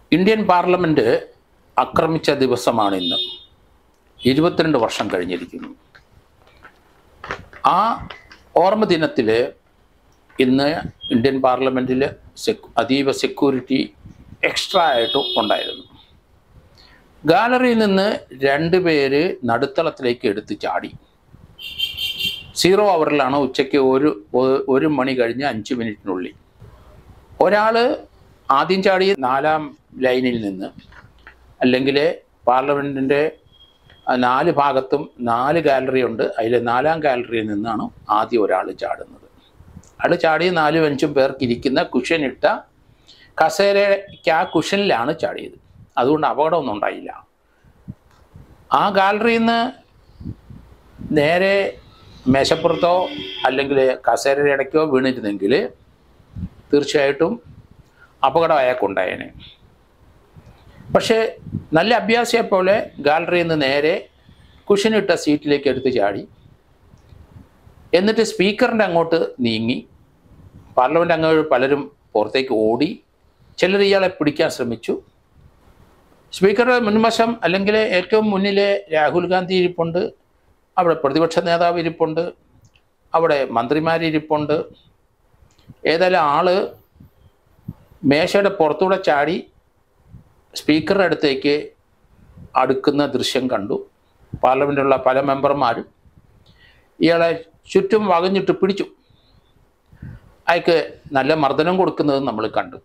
Indian parliament ആക്രമിച്ച ദിവസമാണ് ഇന്ന്. 22 വർഷം കഴിഞ്ഞിരിക്കുന്നു. ആ ഓർമ്മ ദിനത്തിൽ ഇന്ന് ഇന്ത്യൻ പാർലമെൻറ്റിൽ അതീവ സെക്യൂരിറ്റി എക്സ്ട്രാ ആയിട്ടും ഉണ്ടായിരുന്നു. ഗാലറിയിൽ നിന്ന് 2 പേര് നടുത്തളത്തിലേക്ക് എടുത്ത് ചാടി. 0 അവറിലാണ്, ഉച്ചയ്ക്ക് 1 മണി കഴിഞ്ഞ് 5 മിനിറ്റിനുള്ളിൽ. ഒരാൾ ആദ്യം ചാടി 4ാം ലൈനിൽ നിന്ന്, അല്ലെങ്കിൽ പാർലമെൻറ്റിൻ്റെ 4 ഭാഗത്തും 4 ഗാലറി ഉണ്ട്, അതിൽ 4ാം ഗാലറിയിൽ നിന്നാണ് ആദ്യം ഒരാൾ ചാടുന്നത്. അയാൾ ചാടി 4-5 പേർക്ക് ഇരിക്കുന്ന കുഷനിട്ട കസേരയ്ക്ക് ആ കുഷനിലാണ് ചാടിയത്. അതുകൊണ്ട് അപകടമൊന്നും ഉണ്ടായില്ല. ആ ഗാലറിയിൽ നിന്ന് നേരെ മേശപ്പുറത്തോ അല്ലെങ്കിൽ കസേരയുടെ ഇടയ്ക്കോ വീണിരുന്നെങ്കിൽ തീർച്ചയായിട്ടും അപകടം അയാൾക്കുണ്ടായേനെ. പക്ഷേ നല്ല അഭ്യാസിയെ പോലെ ഗാലറിയിൽ നിന്ന് നേരെ കുഷനിട്ട സീറ്റിലേക്ക് എടുത്ത് ചാടി. എന്നിട്ട് സ്പീക്കറിൻ്റെ അങ്ങോട്ട് നീങ്ങി. പാർലമെൻറ്റ് അംഗങ്ങൾ പലരും പുറത്തേക്ക് ഓടി. ചിലർ ഇയാളെ പിടിക്കാൻ ശ്രമിച്ചു. സ്പീക്കറുടെ മുൻവശം അല്ലെങ്കിൽ ഏറ്റവും മുന്നിൽ രാഹുൽ ഗാന്ധി ഇരിപ്പുണ്ട്, അവിടെ പ്രതിപക്ഷ നേതാവ് ഇരിപ്പുണ്ട്, അവിടെ മന്ത്രിമാരിരിപ്പുണ്ട്. ഏതായാലും ആള് മേശയുടെ പുറത്തൂടെ ചാടി സ്പീക്കറുടെ അടുത്തേക്ക് അടുക്കുന്ന ദൃശ്യം കണ്ടു. പാർലമെൻറ്റിലുള്ള പല മെമ്പർമാരും ഇയാളെ ചുറ്റും വകഞ്ഞിട്ട് പിടിച്ചു. അയാൾക്ക് നല്ല മർദ്ദനം കൊടുക്കുന്നത് നമ്മൾ കണ്ടു.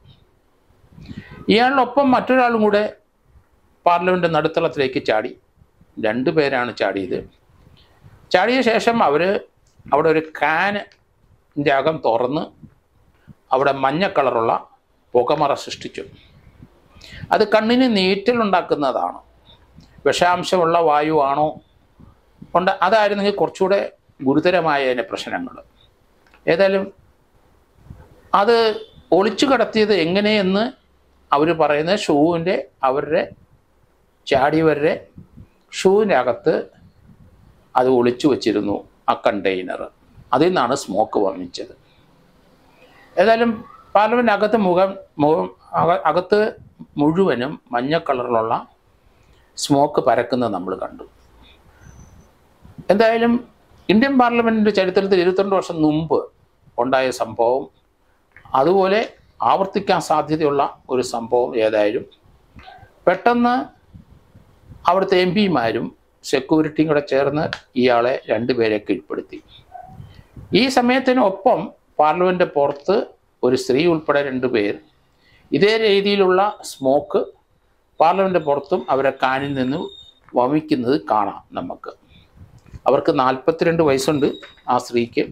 ഇയാളോടൊപ്പം മറ്റൊരാളും കൂടെ പാർലമെൻറ്റ് നടുത്തളത്തിലേക്ക് ചാടി. 2 പേരാണ് ചാടിയത്. ചാടിയ ശേഷം അവർ അവിടെ ഒരു കാനിൻ്റെ അകം തുറന്ന് അവിടെ മഞ്ഞ കളറുള്ള പുകമറ സൃഷ്ടിച്ചു. അത് കണ്ണിന് നീറ്റലുണ്ടാക്കുന്നതാണ്. വിഷാംശമുള്ള വായു ആണോ അതായിരുന്നെങ്കിൽ കുറച്ചുകൂടെ ഗുരുതരമായ അതിൻ്റെ പ്രശ്നങ്ങൾ. ഏതായാലും അത് ഒളിച്ചു കടത്തിയത് എങ്ങനെയെന്ന് അവർ പറയുന്നത് അവരുടെ ചാടിയവരുടെ ഷൂവിൻ്റെ അകത്ത് അത് ഒളിച്ചു വച്ചിരുന്നു, ആ കണ്ടെയ്നർ. അതിൽ നിന്നാണ് സ്മോക്ക് വമിച്ചത്. ഏതായാലും പാർലമെൻറ്റ് അകത്ത് മുഴുവനും മഞ്ഞ കളറിലുള്ള സ്മോക്ക് പരക്കുന്നത് നമ്മൾ കണ്ടു. എന്തായാലും ഇന്ത്യൻ പാർലമെൻറ്റിൻ്റെ ചരിത്രത്തിൽ 22 വർഷം മുമ്പ് ഉണ്ടായ സംഭവം അതുപോലെ ആവർത്തിക്കാൻ സാധ്യതയുള്ള ഒരു സംഭവം. ഏതായാലും പെട്ടെന്ന് അവിടുത്തെ MP-മാരും സെക്യൂരിറ്റിയും കൂടെ ചേർന്ന് ഇയാളെ 2 പേരെ കീഴ്പ്പെടുത്തി. ഈ സമയത്തിനൊപ്പം പാർലമെൻറ്റ് പുറത്ത് ഒരു സ്ത്രീ ഉൾപ്പെടെ 2 പേർ ഇതേ രീതിയിലുള്ള സ്മോക്ക് പാർലമെൻറ്റ് പുറത്തും അവരെ കാനിൽ നിന്ന് വമിക്കുന്നത് കാണാം നമുക്ക്. അവർക്ക് 42 വയസ്സുണ്ട്. ആ സ്ത്രീക്ക്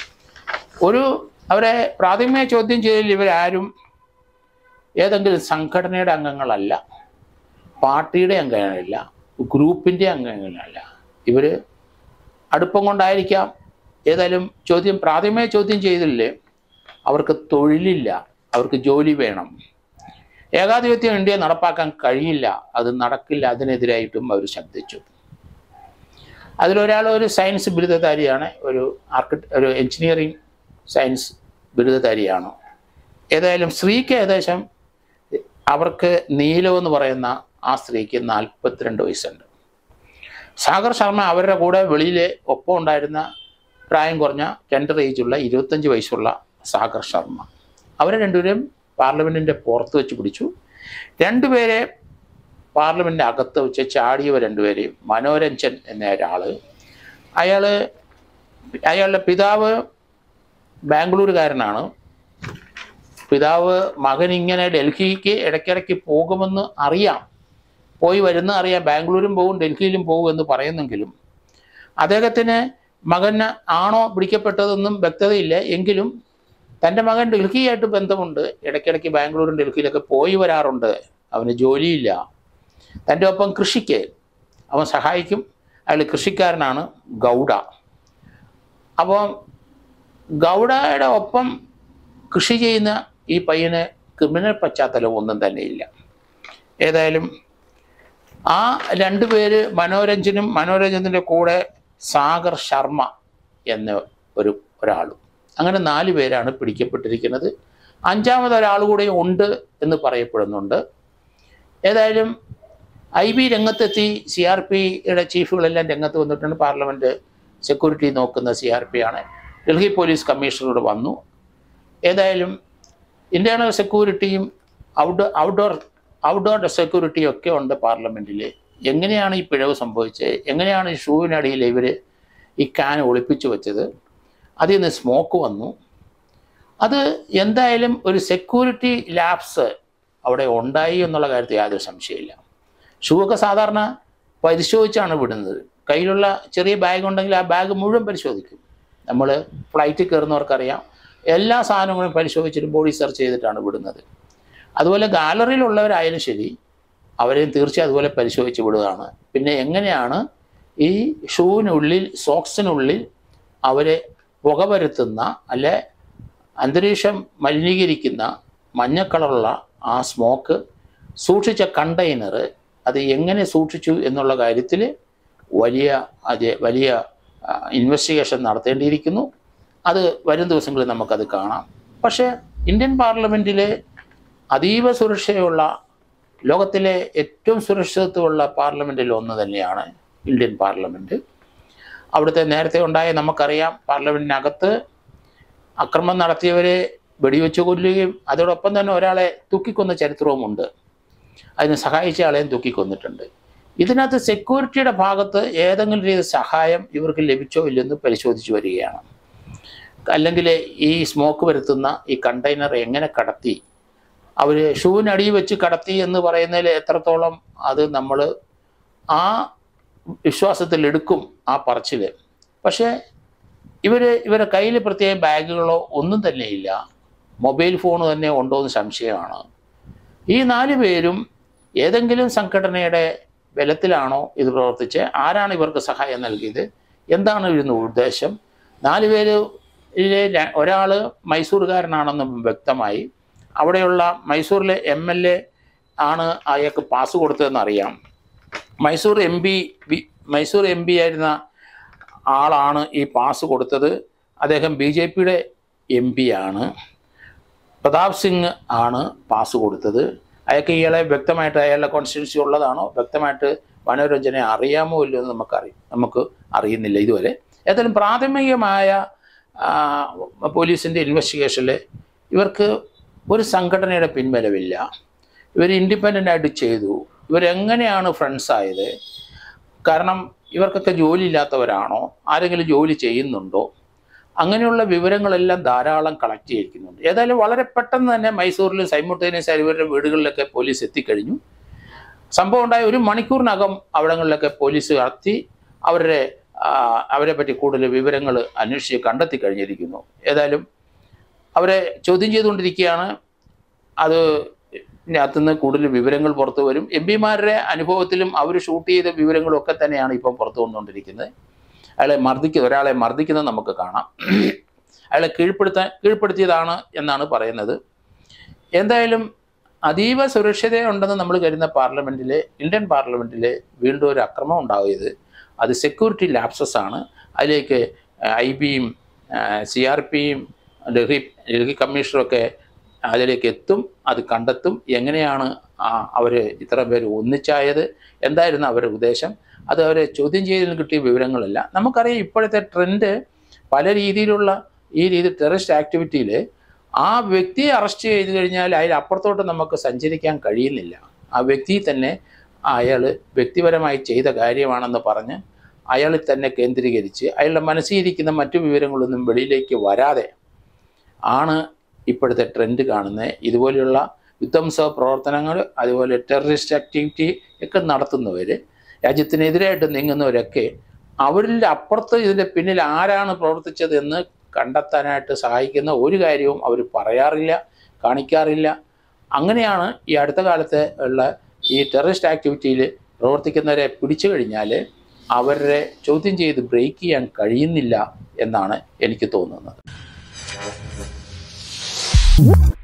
അവരെ പ്രാഥമികമായി ചോദ്യം ചെയ്തതിൽ ഇവരാരും ഏതെങ്കിലും സംഘടനയുടെ അംഗങ്ങളല്ല, പാർട്ടിയുടെ അംഗങ്ങളല്ല, ഗ്രൂപ്പിൻ്റെ അംഗങ്ങളല്ല. ഇവർ അടുപ്പം കൊണ്ടായിരിക്കാം. ഏതായാലും പ്രാഥമികമായി ചോദ്യം ചെയ്തില്ലേ, അവർക്ക് തൊഴിലില്ല, അവർക്ക് ജോലി വേണം. ഏകാധിപത്യം ഇന്ത്യയെ നടപ്പാക്കാൻ കഴിയില്ല, അത് നടക്കില്ല, അതിനെതിരായിട്ടും അവർ ശബ്ദിച്ചു. അതിലൊരാൾ ഒരു സയൻസ് ബിരുദധാരിയാണ്, ഒരു എഞ്ചിനീയറിംഗ് സയൻസ് ബിരുദധാരിയാണ്. ഏതായാലും സ്ത്രീക്ക് ഏകദേശം അവർക്ക് നീലമെന്ന് പറയുന്ന ആ സ്ത്രീക്ക് 42 വയസ്സുണ്ട്. സാഗർ ശർമ്മ അവരുടെ കൂടെ വെളിയിലെ ഒപ്പം ഉണ്ടായിരുന്ന പ്രായം കുറഞ്ഞ ടെൻഡർ ഏജുള്ള 25 വയസ്സുള്ള സാഗർ ശർമ്മ. അവരെ 2 പേരും പാർലമെൻറ്റിൻ്റെ പുറത്ത് വെച്ച് പിടിച്ചു. 2 പേരെ പാർലമെൻറ്റിൻ്റെ അകത്ത് വെച്ച് ചാടിയവർ 2 പേരെയും. മനോരഞ്ജൻ എന്ന ഒരാൾ, അയാളുടെ പിതാവ് ബാംഗ്ലൂരുകാരനാണ്. പിതാവ് മകൻ ഇങ്ങനെ ഡൽഹിക്ക് ഇടയ്ക്കിടയ്ക്ക് പോകുമെന്ന് അറിയാം, പോയി വരുന്ന അറിയാം, ബാംഗ്ലൂരും പോകും ഡൽഹിയിലും പോകും എന്ന് പറയുന്നെങ്കിലും അദ്ദേഹത്തിന് മകന് ആണോ പിടിക്കപ്പെട്ടതെന്നും വ്യക്തതയില്ല. എങ്കിലും തൻ്റെ മകൻ ഡൽഹിയായിട്ട് ബന്ധമുണ്ട്, ഇടയ്ക്കിടയ്ക്ക് ബാംഗ്ലൂരും ഡൽഹിയിലൊക്കെ പോയി വരാറുണ്ട്, അവന് ജോലിയില്ല. തൻ്റെ ഒപ്പം കൃഷിക്ക് അവൻ സഹായിക്കും. അയാൾ കൃഷിക്കാരനാണ്, ഗൗഡ. അപ്പോൾ ഗൗഡയുടെ ഒപ്പം കൃഷി ചെയ്യുന്ന ഈ പയ്യന് ക്രിമിനൽ പശ്ചാത്തലം ഒന്നും തന്നെയില്ല. ഏതായാലും ആ 2 പേര് മനോരഞ്ജൻ്റെ കൂടെ സാഗർ ശർമ്മ എന്ന ഒരാളും, അങ്ങനെ 4 പേരാണ് പിടിക്കപ്പെട്ടിരിക്കുന്നത്. 5ാമതൊരാൾ കൂടെ ഉണ്ട് എന്ന് പറയപ്പെടുന്നുണ്ട്. ഏതായാലും IB രംഗത്തെത്തി, CRPയുടെ ചീഫുകളെല്ലാം രംഗത്ത് വന്നിട്ടുണ്ട്. പാർലമെൻറ്റ് സെക്യൂരിറ്റി നോക്കുന്ന CRP ആണ്. ഡൽഹി പോലീസ് കമ്മീഷണറോട് വന്നു. ഏതായാലും ഇൻറ്റേർണൽ സെക്യൂരിറ്റിയും ഔട്ട്ഡോർ സെക്യൂരിറ്റിയും ഒക്കെ ഉണ്ട് പാർലമെൻറ്റിൽ. എങ്ങനെയാണ് ഈ പിഴവ് സംഭവിച്ചത്? എങ്ങനെയാണ് ഈ ഷൂവിനടിയിൽ ഇവർ ഈ ക്യാൻ ഒളിപ്പിച്ചു വെച്ചത്? അതിൽ നിന്ന് സ്മോക്ക് വന്നു. അത് എന്തായാലും ഒരു സെക്യൂരിറ്റി ലാപ്സ് അവിടെ ഉണ്ടായി എന്നുള്ള കാര്യത്തിൽ യാതൊരു സംശയമില്ല. ഷൂ ഒക്കെ സാധാരണ പരിശോധിച്ചാണ് വിടുന്നത്. കയ്യിലുള്ള ചെറിയ ബാഗ് ഉണ്ടെങ്കിൽ ആ ബാഗ് മുഴുവൻ പരിശോധിക്കും. നമ്മൾ ഫ്ലൈറ്റിൽ കയറുന്നവർക്കറിയാം, എല്ലാ സാധനങ്ങളും പരിശോധിച്ചിട്ട് ബോഡി സെർച്ച് ചെയ്തിട്ടാണ് വിടുന്നത്. അതുപോലെ ഗാലറിയിലുള്ളവരായാലും ശരി, അവരെയും തീർച്ചയായും അതുപോലെ പരിശോധിച്ച് വിടുകയാണ്. പിന്നെ എങ്ങനെയാണ് ഈ ഷൂവിനുള്ളിൽ, സോക്സിനുള്ളിൽ അവരെ പുകവരുത്തുന്ന അല്ലെ അന്തരീക്ഷം മലിനീകരിക്കുന്ന മഞ്ഞ കളറുള്ള ആ സ്മോക്ക് സൂക്ഷിച്ച കണ്ടെയ്നർ അത് എങ്ങനെ സൂക്ഷിച്ചു എന്നുള്ള കാര്യത്തിൽ വലിയ ഇൻവെസ്റ്റിഗേഷൻ നടത്തേണ്ടിയിരിക്കുന്നു. അത് വരും ദിവസങ്ങളിൽ നമുക്കത് കാണാം. പക്ഷേ ഇന്ത്യൻ പാർലമെൻറ്റിലെ അതീവ സുരക്ഷയുള്ള, ലോകത്തിലെ ഏറ്റവും സുരക്ഷിതത്വമുള്ള പാർലമെൻറ്റിൽ ഒന്ന് തന്നെയാണ് ഇന്ത്യൻ പാർലമെൻറ്റ്. അവിടുത്തെ നേരത്തെ ഉണ്ടായ നമുക്കറിയാം, പാർലമെൻറ്റിനകത്ത് അക്രമം നടത്തിയവരെ വെടിവെച്ച് കൊല്ലുകയും അതോടൊപ്പം തന്നെ ഒരാളെ തൂക്കിക്കൊന്ന ചരിത്രവുമുണ്ട്. അതിന് സഹായിച്ച ആളെയും തൂക്കിക്കൊന്നിട്ടുണ്ട്. ഇതിനകത്ത് സെക്യൂരിറ്റിയുടെ ഭാഗത്ത് ഏതെങ്കിലും രീതി സഹായം ഇവർക്ക് ലഭിച്ചോ ഇല്ലെന്ന് പരിശോധിച്ച് വരികയാണ്. അല്ലെങ്കിൽ ഈ സ്മോക്ക് വരുത്തുന്ന ഈ കണ്ടെയ്നർ എങ്ങനെ കടത്തി, അവർ ഷൂവിനടിയിൽ വെച്ച് കടത്തി എന്ന് പറയുന്നതിൽ എത്രത്തോളം അത് നമ്മൾ ആ വിശ്വാസത്തിൽ എടുക്കും ആ പറച്ചിൽ. പക്ഷേ ഇവരുടെ കയ്യിൽ പ്രത്യേക ബാഗുകളോ ഒന്നും തന്നെയില്ല. മൊബൈൽ ഫോൺ തന്നെ ഉണ്ടോ എന്ന് സംശയമാണ്. ഈ 4 പേരും ഏതെങ്കിലും സംഘടനയുടെ ബലത്തിലാണോ ഇത് പ്രവർത്തിച്ച്? ആരാണ് ഇവർക്ക് സഹായം നൽകിയത്? എന്താണ് ഇതിൻ്റെ ഉദ്ദേശം? 4 പേരിലെ ഒരാൾ മൈസൂറുകാരനാണെന്ന് വ്യക്തമായി. അവിടെയുള്ള മൈസൂരിലെ MLA ആണ് അയാൾക്ക് പാസ് കൊടുത്തതെന്നറിയാം. മൈസൂർ MP ആയിരുന്ന ആളാണ് ഈ പാസ് കൊടുത്തത്. അദ്ദേഹം BJPയുടെ MP ആണ്. പ്രതാപ് സിംഗ് ആണ് പാസ് കൊടുത്തത്. അയാൾക്ക് ഇയാളെ വ്യക്തമായിട്ട് അയാളുടെ കോൺസ്റ്റിറ്റ്യുൻസി ഉള്ളതാണോ, വ്യക്തമായിട്ട് മനോരഞ്ജനെ അറിയാമോ ഇല്ലയോ എന്ന് നമുക്ക് അറിയുന്നില്ല ഇതുവരെ. ഏതായാലും പ്രാഥമികമായ പോലീസിൻ്റെ ഇൻവെസ്റ്റിഗേഷനിൽ ഇവർക്ക് ഒരു സംഘടനയുടെ പിൻബലമില്ല. ഇവർ ഇൻഡിപെൻഡൻ്റായിട്ട് ചെയ്തു. ഇവരെങ്ങനെയാണ് ഫ്രണ്ട്സ് ആയത്? കാരണം ഇവർക്കൊക്കെ ജോലി ഇല്ലാത്തവരാണോ? ആരെങ്കിലും ജോലി ചെയ്യുന്നുണ്ടോ? അങ്ങനെയുള്ള വിവരങ്ങളെല്ലാം ധാരാളം കളക്ട് ചെയ്തിരിക്കുന്നുണ്ട്. ഏതായാലും വളരെ പെട്ടെന്ന് തന്നെ മൈസൂരിലും സൈമൾട്ടേനിയസ് ഇവരുടെ വീടുകളിലൊക്കെ പോലീസ് എത്തിക്കഴിഞ്ഞു. സംഭവം ഉണ്ടായ 1 മണിക്കൂറിനകം അവിടങ്ങളിലൊക്കെ പോലീസ് നടത്തി അവരെ പറ്റി കൂടുതൽ വിവരങ്ങൾ അന്വേഷിച്ച് കണ്ടെത്തി കഴിഞ്ഞിരിക്കുന്നു. ഏതായാലും അവരെ ചോദ്യം ചെയ്തുകൊണ്ടിരിക്കുകയാണ്. അതിനകത്തുനിന്ന് കൂടുതൽ വിവരങ്ങൾ പുറത്തു വരും. MP-മാരുടെ അനുഭവത്തിലും അവർ ഷൂട്ട് ചെയ്ത വിവരങ്ങളും ഒക്കെ തന്നെയാണ് ഇപ്പം പുറത്തു വന്നുകൊണ്ടിരിക്കുന്നത്. ഒരാളെ മർദ്ദിക്കുന്നത് നമുക്ക് കാണാം. അയാളെ കീഴ്പ്പെടുത്തിയതാണ് എന്നാണ് പറയുന്നത്. എന്തായാലും അതീവ സുരക്ഷിതയുണ്ടെന്ന് നമ്മൾ കരുതുന്ന ഇന്ത്യൻ പാർലമെൻറ്റിൽ വീണ്ടും ഒരു അക്രമം ഉണ്ടായത് അത് സെക്യൂരിറ്റി ലാപ്സസ് ആണ്. അതിലേക്ക് IBയും CRPയും ഡൽഹി കമ്മീഷണറൊക്കെ അതിലേക്ക് എത്തും, അത് കണ്ടെത്തും. എങ്ങനെയാണ് അവർ ഇത്ര പേര് ഒന്നിച്ചായത്, എന്തായിരുന്നു അവരുടെ ഉദ്ദേശം, അത് അവരെ ചോദ്യം ചെയ്തതിന് കിട്ടിയ വിവരങ്ങളല്ല. നമുക്കറിയാം ഇപ്പോഴത്തെ ട്രെൻഡ് പല രീതിയിലുള്ള ടെററിസ്റ്റ് ആക്ടിവിറ്റിയിൽ ആ വ്യക്തിയെ അറസ്റ്റ് ചെയ്ത് കഴിഞ്ഞാൽ അതിലപ്പുറത്തോട്ട് നമുക്ക് സഞ്ചരിക്കാൻ കഴിയുന്നില്ല. ആ വ്യക്തി തന്നെ അയാൾ വ്യക്തിപരമായി ചെയ്ത കാര്യമാണെന്ന് പറഞ്ഞ് അയാളിൽ തന്നെ കേന്ദ്രീകരിച്ച് അയാളുടെ മനസ്സിലിരിക്കുന്ന മറ്റു വിവരങ്ങളൊന്നും വെളിയിലേക്ക് വരാതെ ആണ് ഇപ്പോഴത്തെ ട്രെൻഡ് കാണുന്നത്. ഇതുപോലെയുള്ള വിധ്വംസ പ്രവർത്തനങ്ങൾ, അതുപോലെ ടെററിസ്റ്റ് ആക്ടിവിറ്റി ഒക്കെ നടത്തുന്നവർ, രാജ്യത്തിനെതിരായിട്ട് നീങ്ങുന്നവരൊക്കെ അവരിൽ അപ്പുറത്ത് ഇതിൻ്റെ പിന്നിൽ ആരാണ് പ്രവർത്തിച്ചതെന്ന് കണ്ടെത്താനായിട്ട് സഹായിക്കുന്ന ഒരു കാര്യവും അവർ പറയാറില്ല, കാണിക്കാറില്ല. അങ്ങനെയാണ് ഈ അടുത്ത കാലത്ത് ഉള്ള ഈ ടെററിസ്റ്റ് ആക്ടിവിറ്റിയിൽ പ്രവർത്തിക്കുന്നവരെ പിടിച്ചു കഴിഞ്ഞാൽ അവരെ ചോദ്യം ചെയ്ത് ബ്രേക്ക് ചെയ്യാൻ കഴിയുന്നില്ല എന്നാണ് എനിക്ക് തോന്നുന്നത്.